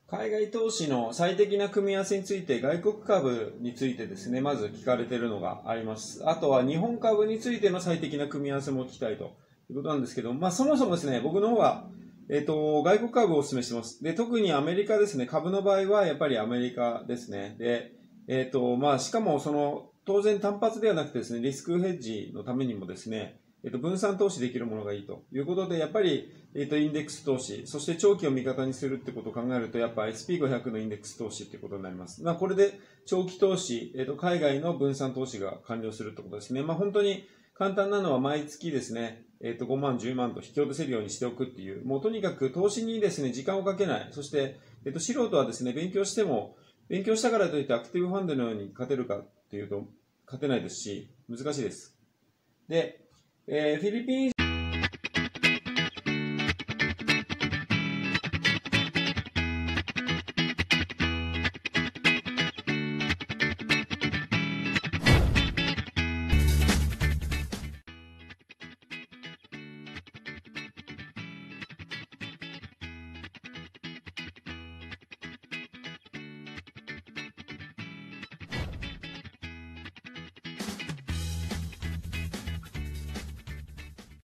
海外投資の最適な組み合わせについて、外国株についてですね、まず聞かれているのがあります。あとは日本株についての最適な組み合わせも聞きたいということなんですけど、そもそもですね、僕の方は、外国株をお勧めしてます。で、特にアメリカですね、株の場合はやっぱりアメリカですね。で、しかも当然単発ではなくてですね、リスクヘッジのためにもですね、分散投資できるものがいいということで、やっぱり、インデックス投資、そして長期を味方にするってことを考えると、やっぱ SP500 のインデックス投資ってことになります。これで長期投資、海外の分散投資が完了するってことですね。本当に簡単なのは毎月ですね、5万、10万と引き落とせるようにしておくっていう、もうとにかく投資にですね、時間をかけない。そして、素人はですね、勉強したからといってアクティブファンドのように勝てるかっていうと、勝てないですし、難しいです。で、フィリピン